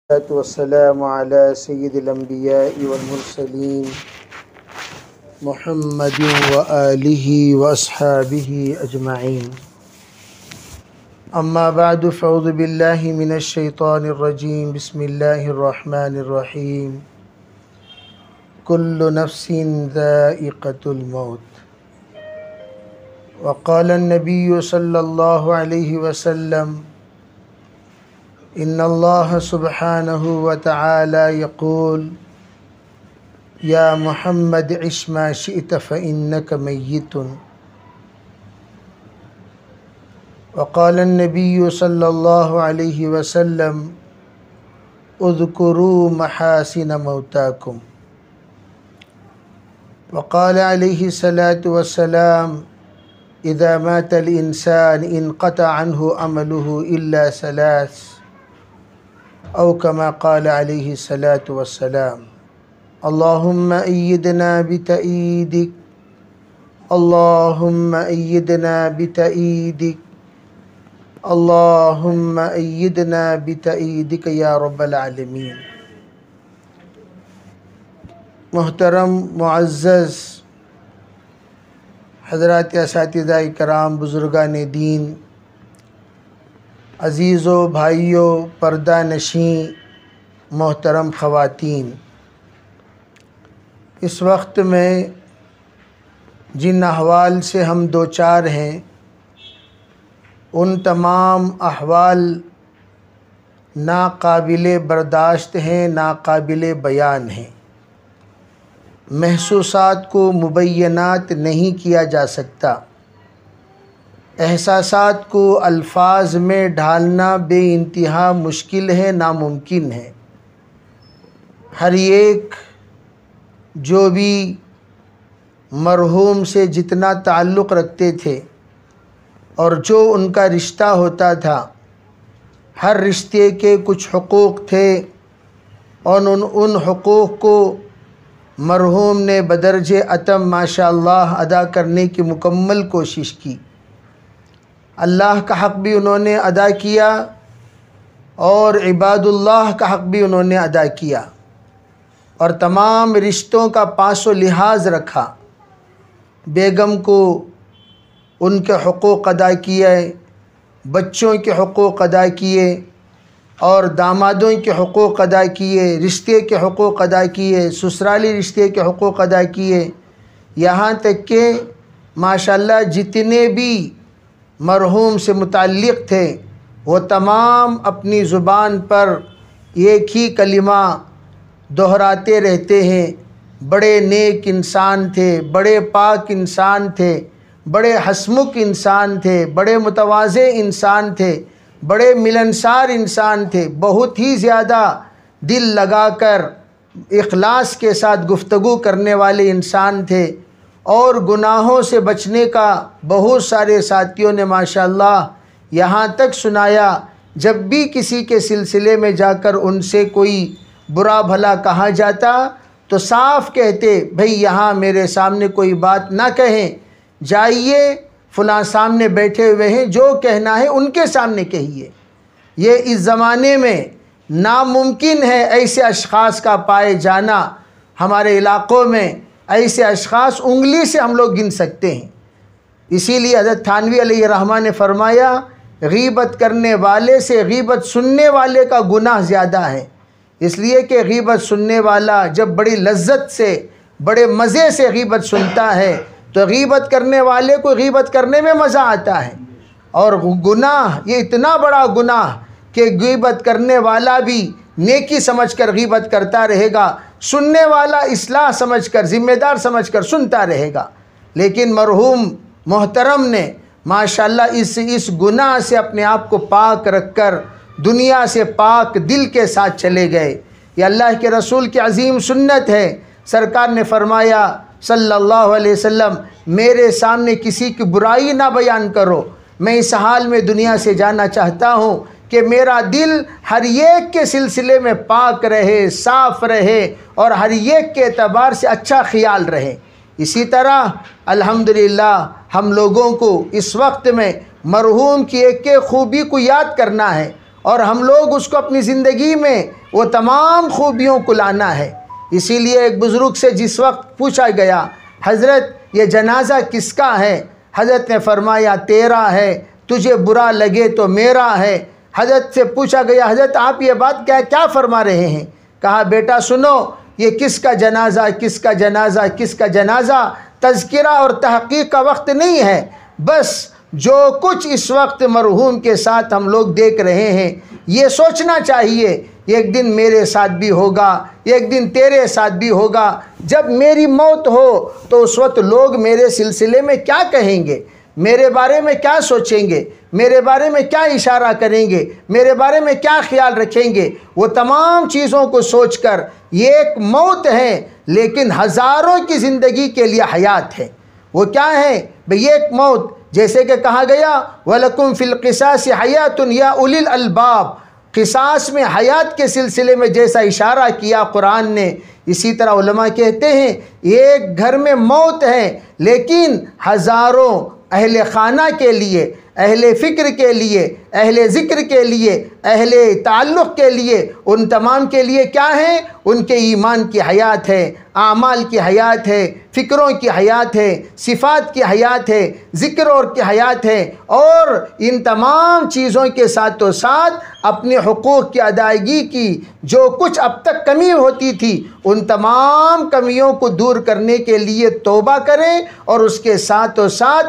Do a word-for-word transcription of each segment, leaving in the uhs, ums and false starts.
वस्सलामु अला सय्यिदिल अंबिया'i वल मुरसलीन मुहम्मदिन व आलिहि व अस्हाबिहि अजमईन। अम्मा बअदु फ़अऊज़ु बिल्लाहि मिनश शैतानिर रजीम। बिस्मिल्लाहिर रहमानिर रहीम। कुल्लु नफ्सिन ज़ाइक़तुल मौत। व क़ाला अन्नबिय्यु सल्लल्लाहु अलैहि वसल्लम इन्नल्लाह सुब्हानहु व तआला यक़ूल या मुहम्मद इश मा शि'त फ़इन्नक मय्यितुन। व क़ाला अन्नबिय्यु सल्लल्लाहु अलैहि वसल्लम उज़्कुरू महासिन मौताकुम। व क़ाला अलैहि सलातु वस्सलाम इज़ा मातल इंसान इनक़ता अन्हु अमलुहु इल्ला सलास औ कमा क़ाल अलैहि सलातु वस्सलाम। अल्लाहुम्मा अय्यिदना बितअयीदिक, अल्लाहुम्मा अय्यिदना बितअयीदिक, अल्लाहुम्मा अय्यिदना बितअयीदिक या रब्बल आलमीन। मुहतरम मुअज़्ज़ज़ हज़रात असातिज़ा इकराम, बुज़ुर्गान दीन, अज़ीज़ो भाइयों, पर्दा नशीं मोहतरम ख़वातीन, इस वक्त में जिन अहवाल से हम दो चार हैं उन तमाम अहवाल नाक़ाबिले बर्दाश्त हैं, नाक़ाबिले बयान हैं। महसूसात को मुबय्यनात नहीं किया जा सकता। एहसासात को अल्फाज में ढालना बेइंतहा मुश्किल है, नामुमकिन है। हर एक जो भी मरहूम से जितना ताल्लुक़ रखते थे और जो उनका रिश्ता होता था, हर रिश्ते के कुछ हुकूक़ थे और उन उन हुकूक़ को मरहूम ने बदरजे अतम माशाअल्लाह अदा करने की मुकम्मल कोशिश की। अल्लाह का हक़ भी उन्होंने अदा किया और इबादुल्लाह का हक़ भी उन्होंने अदा किया और तमाम रिश्तों का पासो लिहाज रखा। बेगम को उनके हुकूक़ अदा किए, बच्चों के हुकूक़ अदा किए और दामादों के हुकूक़ अदा किए, रिश्ते के हुकूक़ अदा किए, ससुराली रिश्ते के हुकूक़ अदा किए। यहाँ तक कि माशाअल्लाह जितने भी मरहूम से मुताल्लिक़ थे वो तमाम अपनी ज़ुबान पर एक ही कलिमा दोहराते रहते हैं। बड़े नेक इंसान थे, बड़े पाक इंसान थे, बड़े हसमुख इंसान थे, बड़े मुतवाज़े इंसान थे, बड़े मिलनसार इंसान थे, बहुत ही ज़्यादा दिल लगाकर इखलास के साथ गुफ्तगू करने वाले इंसान थे और गुनाहों से बचने का बहुत सारे साथियों ने माशाअल्लाह यहाँ तक सुनाया। जब भी किसी के सिलसिले में जाकर उनसे कोई बुरा भला कहा जाता तो साफ़ कहते, भाई यहाँ मेरे सामने कोई बात ना कहें, जाइए फ़लाँ सामने बैठे हुए हैं, जो कहना है उनके सामने कहिए। ये इस ज़माने में नामुमकिन है ऐसे अशख़ास का पाए जाना। हमारे इलाक़ों में ऐसे अशख़ास उंगली से हम लोग गिन सकते हैं। इसीलिए हज़रत थानवी अलैहि रहमा ने फरमाया, गीबत करने वाले से गीबत सुनने वाले का गुनाह ज़्यादा है। इसलिए कि गीबत सुनने वाला जब बड़ी लज्जत से, बड़े मज़े से गीबत सुनता है तो गीबत करने वाले को गीबत करने में मज़ा आता है। और गुनाह ये इतना बड़ा गुनाह कि गीबत करने वाला भी नेकी समझकर गीबत करता रहेगा, सुनने वाला इस्लाह समझकर, ज़िम्मेदार समझकर सुनता रहेगा। लेकिन मरहूम मोहतरम ने माशाअल्लाह इस इस गुनाह से अपने आप को पाक रखकर दुनिया से पाक दिल के साथ चले गए। ये अल्लाह के रसूल की अज़ीम सुन्नत है। सरकार ने फरमाया सल्लल्लाहु अलैहि वसल्लम, मेरे सामने किसी की बुराई ना बयान करो। मैं इस हाल में दुनिया से जाना चाहता हूँ कि मेरा दिल हर एक के सिलसिले में पाक रहे, साफ़ रहे और हर एक के एतबार से अच्छा ख्याल रहे। इसी तरह अल्हम्दुलिल्लाह हम लोगों को इस वक्त में मरहूम की एक एक खूबी को याद करना है और हम लोग उसको अपनी ज़िंदगी में वो तमाम खूबियों को लाना है। इसीलिए एक बुज़ुर्ग से जिस वक्त पूछा गया, हज़रत ये जनाज़ा किसका है? हज़रत ने फरमाया तेरा है, तुझे बुरा लगे तो मेरा है। हज़रत से पूछा गया, हज़रत आप ये बात क्या क्या फरमा रहे हैं? कहा बेटा सुनो, ये किसका जनाज़ा किसका जनाज़ा किसका जनाज़ा तज़किरा और तहक़ीक़ का वक्त नहीं है। बस जो कुछ इस वक्त मरहूम के साथ हम लोग देख रहे हैं, ये सोचना चाहिए एक दिन मेरे साथ भी होगा, एक दिन तेरे साथ भी होगा। जब मेरी मौत हो तो उस वक्त लोग मेरे सिलसिले में क्या कहेंगे, मेरे बारे में क्या सोचेंगे, मेरे बारे में क्या इशारा करेंगे, मेरे बारे में क्या ख्याल रखेंगे। वो तमाम चीज़ों को सोचकर ये एक मौत है, लेकिन हज़ारों की ज़िंदगी के लिए हयात है। वो क्या है भाई? ये एक मौत, जैसे कि कहा गया वलकुम फ़िल क़िसास हयातुन या उलिल अलबाब, क़िसास में हयात के सिलसिले में जैसा इशारा किया कुरान ने, इसी तरह उलमा कहते हैं एक घर में मौत है, लेकिन हज़ारों अहले खाना के लिए, अहले फ़िक्र के लिए, अहले ज़िक्र के लिए, अहले ताल्लुक़ के लिए, उन तमाम के लिए क्या है? उनके ईमान की हयात है, आमाल की हयात है, फ़िक्रों की हयात है, सिफ़ात की हयात है, ज़िक्र और की हयात है। और इन तमाम चीज़ों के साथों साथ अपने हुकूक़ की अदायगी की जो कुछ अब तक कमी होती थी, उन तमाम कमियों को दूर करने के लिए तौबा करें और उसके साथों साथ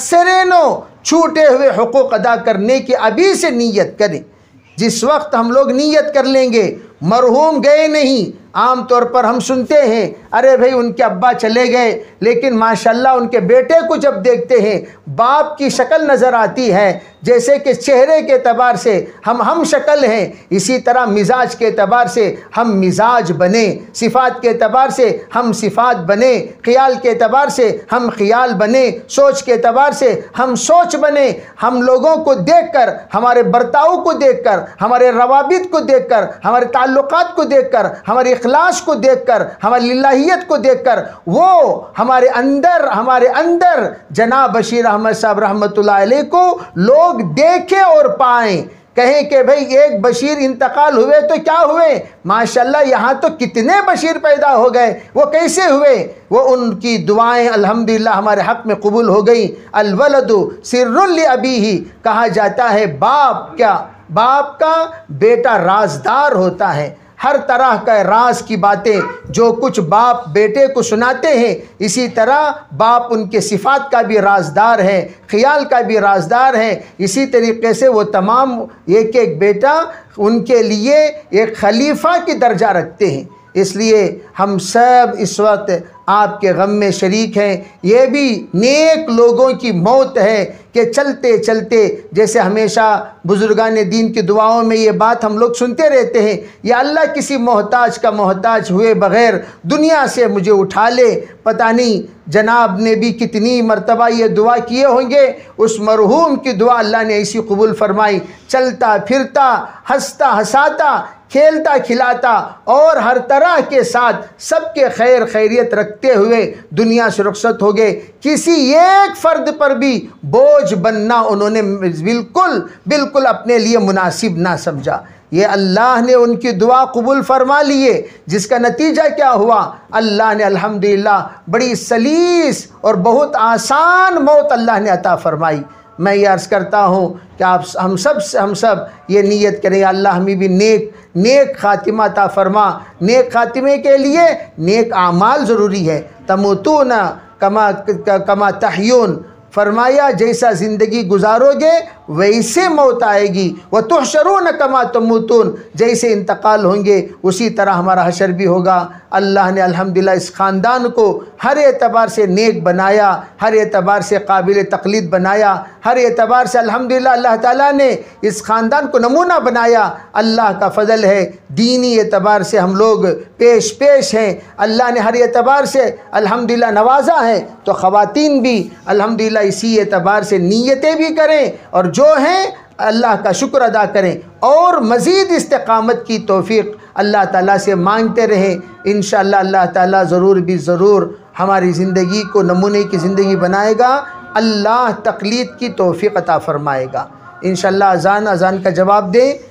असरेनो छूटे हुए हुकूक़ अदा करने की अभी से नीयत करें। जिस वक्त हम लोग नीयत कर लेंगे, मरहूम गए नहीं, आम तौर पर हम सुनते हैं अरे भाई उनके अब्बा चले गए, लेकिन माशाल्लाह उनके बेटे को जब देखते हैं बाप की शक्ल नज़र आती है। जैसे कि चेहरे के एतबार से हम हम शक्ल हैं, इसी तरह मिजाज के एतबार से हम मिजाज बने, सिफ़ात के एतबार से हम सिफ़ात बने, ख़याल के एतबार से हम ख़याल बने, सोच के एतबार से हम सोच बने। हम लोगों को देखकर, हमारे बर्ताव को देखकर, हमारे रवाबित को देखकर, हमारे ताल्लुकात को देखकर, हमारे इखलास को देखकर, हमारी लिल्लाहियत को देखकर, वो हमारे अंदर हमारे अंदर जनाब बशीर अहमद साहब रहमतुल्लाह अलैह को लोग देखें और पाएं, कहें कि भाई एक बशीर इंतकाल हुए तो क्या हुए, माशाल्लाह यहाँ तो कितने बशीर पैदा हो गए। वो कैसे हुए? वो उनकी दुआएं अल्हम्दुलिल्लाह हमारे हक़ में कबूल हो गई। अलवलदु सिर्रुल लि अबीही, कहा जाता है बाप क्या बाप का बेटा राजदार होता है। हर तरह का राज की बातें जो कुछ बाप बेटे को सुनाते हैं, इसी तरह बाप उनके सिफ़ात का भी राजदार है, ख़याल का भी राजदार है। इसी तरीक़े से वो तमाम एक एक बेटा उनके लिए एक खलीफा की दर्जा रखते हैं। इसलिए हम सब इस वक्त आपके गम में शरीक हैं। ये भी नेक लोगों की मौत है कि चलते चलते, जैसे हमेशा बुज़ुर्गान दीन की दुआओं में ये बात हम लोग सुनते रहते हैं, या अल्लाह किसी मोहताज का मोहताज हुए बग़ैर दुनिया से मुझे उठा ले। पता नहीं जनाब ने भी कितनी मरतबा ये दुआ किए होंगे। उस मरहूम की दुआ अल्लाह ने ऐसी कबूल फरमाई, चलता फिरता, हंसता हंसाता, खेलता खिलाता और हर तरह के साथ सबके खैर खैरियत रखते हुए दुनिया से रुखसत हो गए। किसी एक फ़र्द पर भी बोझ बनना उन्होंने बिल्कुल बिल्कुल अपने लिए मुनासिब ना समझा। ये अल्लाह ने उनकी दुआ कबूल फरमा लिए, जिसका नतीजा क्या हुआ? अल्लाह ने अल्हम्दुलिल्लाह बड़ी सलीस और बहुत आसान मौत अल्लाह ने अता फरमाई। मैं ये अर्ज़ करता हूँ कि आप हम सब हम सब ये नीयत करें, अल्लाह हमें भी नेक नेक ख़ातिमा अता फरमा। नेक ख़ातिमे के लिए नेक आमाल ज़रूरी है। तमूतूना कमा कमा तहयून, फरमाया जैसा ज़िंदगी गुजारोगे वैसे मौत आएगी। व तुहशरून कमा तमूतून, जैसे इंतकाल होंगे उसी तरह हमारा हशर भी होगा। अल्लाह ने अल्हम्दुलिल्लाह इस ख़ानदान को हर एतबार से नेक बनाया, हर एतबार से काबिल तक़लीद बनाया, हर एतबार से अल्हम्दुलिल्लाह अल्लाह ताला ने इस ख़ानदान को नमूना बनाया। अल्लाह का फ़ज़ल है, दीनी एतबार से हम लोग पेश पेश हैं। अल्लाह ने हर एतबार से अल्हम्दुलिल्लाह नवाजा है, तो ख़वातीन भी अल्हम्दुलिल्लाह इसी एतबार से नीयतें भी करें और जो हैं अल्लाह का शुक्र अदा करें और मज़ीद इस्तिक़ामत की तौफ़ीक़ अल्लाह ताला से मांगते रहें। इंशाअल्लाह अल्लाह ताला ज़रूर भी ज़रूर हमारी ज़िंदगी को नमूने की ज़िंदगी बनाएगा। अल्लाह तक़लीद की तौफ़ीक़ अता फ़रमाएगा। इंशाअल्लाह अज़ान अज़ान का जवाब दें।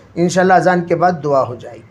इंशाल्लाह अजान के बाद दुआ हो जाएगी।